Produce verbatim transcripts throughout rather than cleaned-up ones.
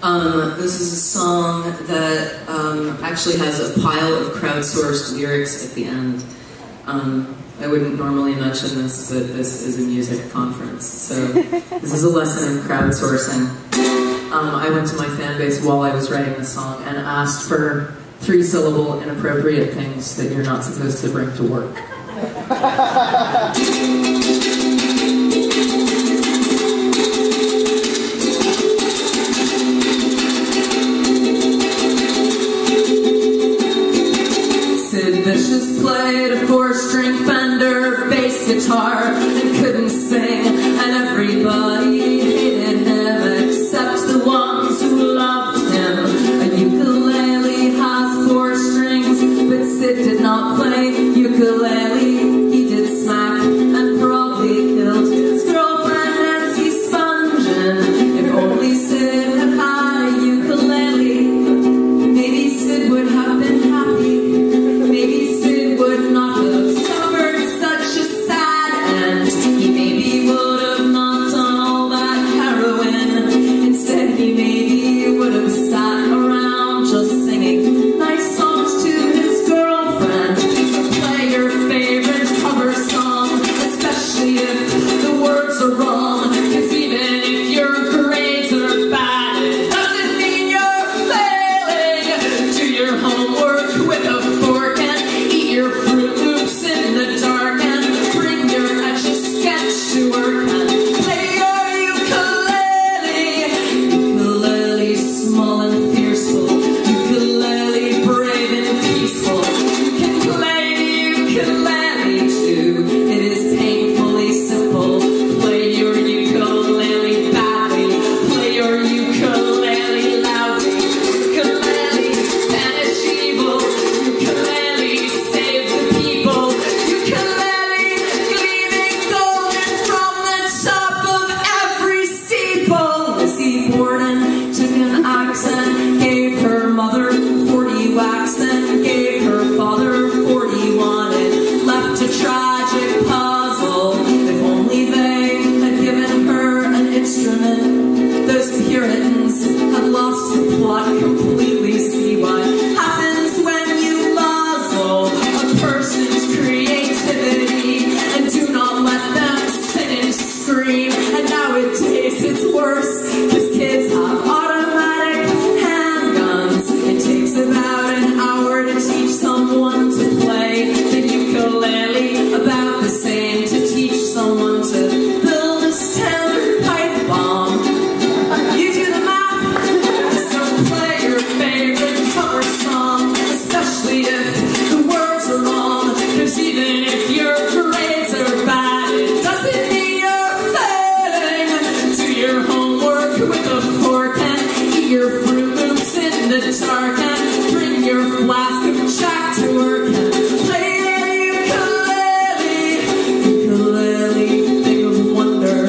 Um, this is a song that um, actually has a pile of crowdsourced lyrics at the end. Um, I wouldn't normally mention this, but this is a music conference, so this is a lesson in crowdsourcing. Um, I went to my fan base while I was writing the song and asked for three-syllable inappropriate things that you're not supposed to bring to work. Sid Vicious played a four-string Fender bass guitar and couldn't sing, and everybody hated him except the ones who loved him. A ukulele has four strings, but Sid did not play ukulele. He did smack and probably killed his girlfriend Nancy Spungen. If only Sid had had a ukulele, maybe Sid would have been happy. Maybe Sid would not have suffered such a sad end. He maybe would have not done all that heroin. Instead, he maybe would have sat around just singing nice songs to his girlfriend. So play your favorite cover song, especially if the words are wrong. Cause even if your grades are bad, it doesn't mean you're failing. Do your homework with a fork and eat your Fruit Loops in the dark, and bring your Etch-a-Sketch to work and play your ukulele. Ukulele small and fearful, ukulele brave and peaceful. You can play the ukulele too, it is painfully simple. Play your ukulele badly, play your ukulele loudly. Ukulele banish evil, ukulele save the people. Ukulele gleaming golden from the top of every steeple. Lizzie Borden took an axe and gave her mother forty whacks, then gave her father forty-one. It left a tragic puzzle. If only they had given her an instrument. Those Puritans had lost the plot completely. See what happens when you muzzle a person's creativity and do not let them sit and scream. And nowadays it's worse, cause kids have automatic handguns. It takes about an hour to teach someone to play the ukulele, about the same to teach someone to build a standard pipe bomb. You do the math, so play your favorite cover song, especially if the words are wrong. Cause even if your grades are bad, it doesn't mean you're failing. Do your homework with a fork and eat your Fruit Loops in the dark, and bring your flask of Jack to work and play your ukulele. Ukulele, thing of wonder,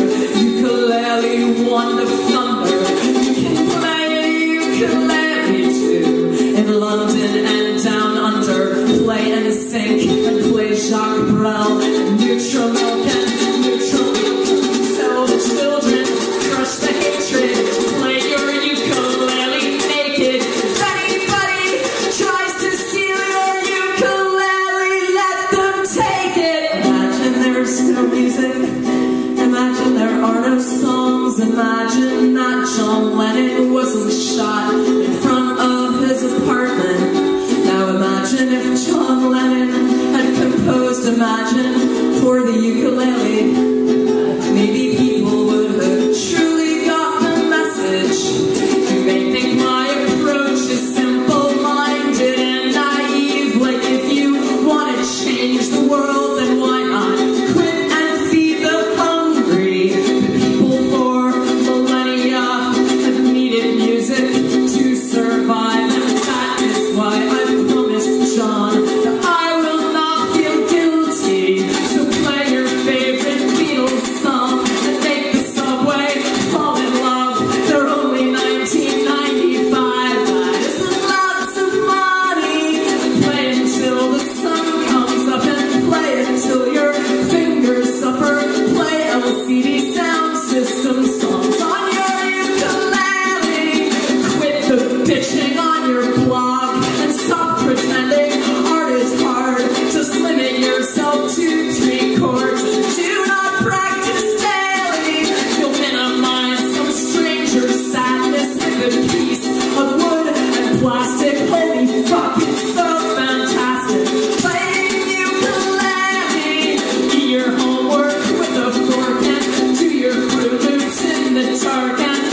ukulele, wand of thunder. You can play a ukulele too, in London and down under. Play and sink and play Jacques Brel and Neutral Milk and Neutral Milk. Tell the children, crush the hatred. Play your ukulele naked. If anybody tries to steal your ukulele, let them take it. Imagine there's no music, imagine there are no songs. Imagine that John Lennon wasn't shot in front of his apartment. Now imagine if John Lennon had composed Imagine for the ukulele. Maybe people would have truly got the message. You may think my approach is simple-minded and naive, like if you want to change the world, then why not quit and feed the hungry? The people for millennia have needed music to survive, and that is why I promised John that I will not feel guilty. So play your favorite dark and